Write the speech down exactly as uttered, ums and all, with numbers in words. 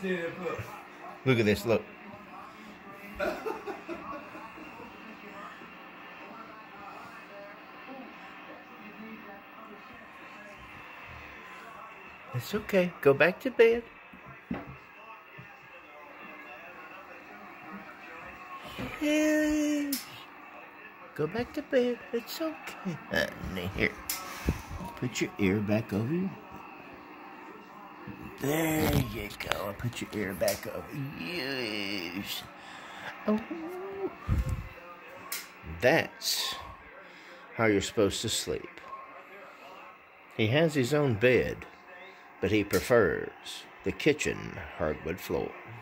stand up. Look at this, look. It's okay. Go back to bed. Yes. Go back to bed. It's okay. Honey, here. Put your ear back over you. There you go. Put your ear back over. Yes. Oh. That's how you're supposed to sleep. He has his own bed, but he prefers the kitchen hardwood floor.